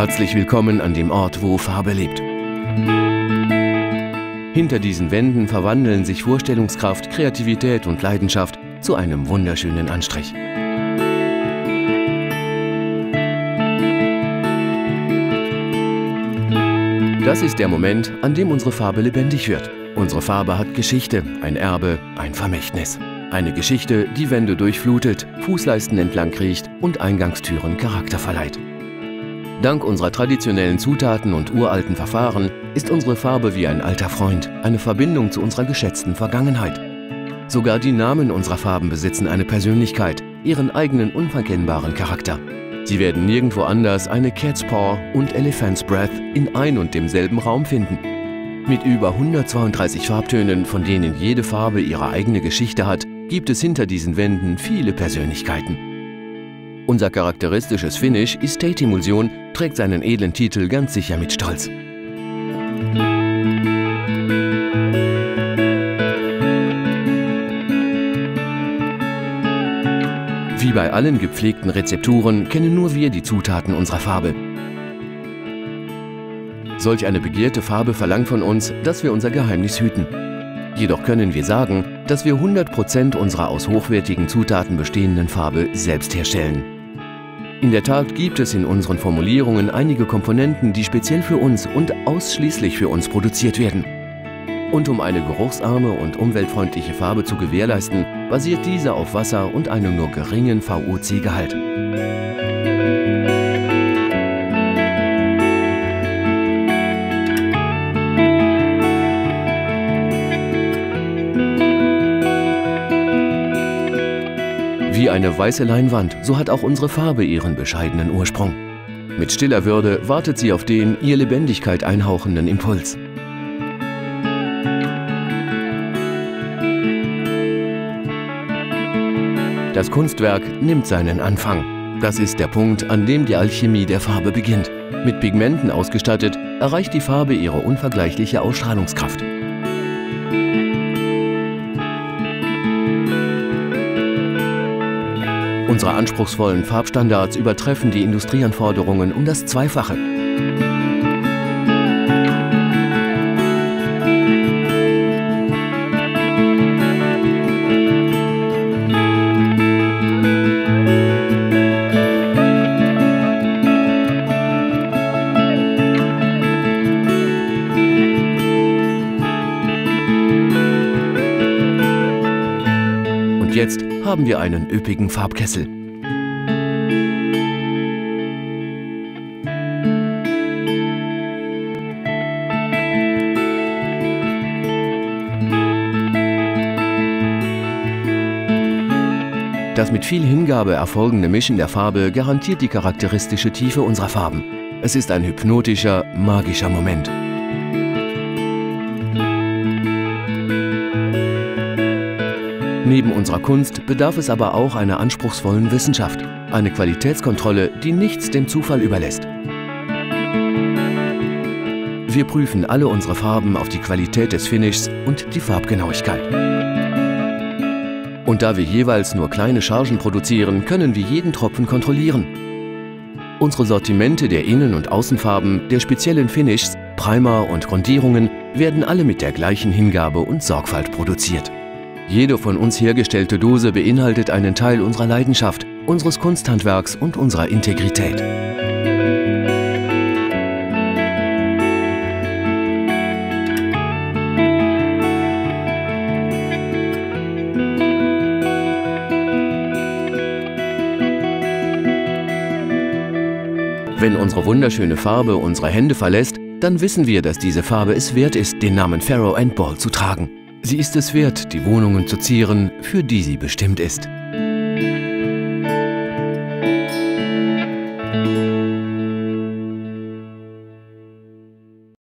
Herzlich willkommen an dem Ort, wo Farbe lebt. Hinter diesen Wänden verwandeln sich Vorstellungskraft, Kreativität und Leidenschaft zu einem wunderschönen Anstrich. Das ist der Moment, an dem unsere Farbe lebendig wird. Unsere Farbe hat Geschichte, ein Erbe, ein Vermächtnis. Eine Geschichte, die Wände durchflutet, Fußleisten entlang kriecht und Eingangstüren Charakter verleiht. Dank unserer traditionellen Zutaten und uralten Verfahren ist unsere Farbe wie ein alter Freund, eine Verbindung zu unserer geschätzten Vergangenheit. Sogar die Namen unserer Farben besitzen eine Persönlichkeit, ihren eigenen unverkennbaren Charakter. Sie werden nirgendwo anders eine Cat's Paw und Elephant's Breath in ein und demselben Raum finden. Mit über 132 Farbtönen, von denen jede Farbe ihre eigene Geschichte hat, gibt es hinter diesen Wänden viele Persönlichkeiten. Unser charakteristisches Finish, Estate-Emulsion, trägt seinen edlen Titel ganz sicher mit Stolz. Wie bei allen gepflegten Rezepturen kennen nur wir die Zutaten unserer Farbe. Solch eine begehrte Farbe verlangt von uns, dass wir unser Geheimnis hüten. Jedoch können wir sagen, dass wir 100% unserer aus hochwertigen Zutaten bestehenden Farbe selbst herstellen. In der Tat gibt es in unseren Formulierungen einige Komponenten, die speziell für uns und ausschließlich für uns produziert werden. Und um eine geruchsarme und umweltfreundliche Farbe zu gewährleisten, basiert diese auf Wasser und einem nur geringen VOC-Gehalt. Wie eine weiße Leinwand, so hat auch unsere Farbe ihren bescheidenen Ursprung. Mit stiller Würde wartet sie auf den ihr Lebendigkeit einhauchenden Impuls. Das Kunstwerk nimmt seinen Anfang. Das ist der Punkt, an dem die Alchemie der Farbe beginnt. Mit Pigmenten ausgestattet, erreicht die Farbe ihre unvergleichliche Ausstrahlungskraft. Unsere anspruchsvollen Farbstandards übertreffen die Industrieanforderungen um das Zweifache. Und jetzt haben wir einen üppigen Farbkessel. Das mit viel Hingabe erfolgende Mischen der Farbe garantiert die charakteristische Tiefe unserer Farben. Es ist ein hypnotischer, magischer Moment. Neben unserer Kunst bedarf es aber auch einer anspruchsvollen Wissenschaft, eine Qualitätskontrolle, die nichts dem Zufall überlässt. Wir prüfen alle unsere Farben auf die Qualität des Finishs und die Farbgenauigkeit. Und da wir jeweils nur kleine Chargen produzieren, können wir jeden Tropfen kontrollieren. Unsere Sortimente der Innen- und Außenfarben, der speziellen Finishs, Primer und Grundierungen werden alle mit der gleichen Hingabe und Sorgfalt produziert. Jede von uns hergestellte Dose beinhaltet einen Teil unserer Leidenschaft, unseres Kunsthandwerks und unserer Integrität. Wenn unsere wunderschöne Farbe unsere Hände verlässt, dann wissen wir, dass diese Farbe es wert ist, den Namen Farrow & Ball zu tragen. Sie ist es wert, die Wohnungen zu zieren, für die sie bestimmt ist.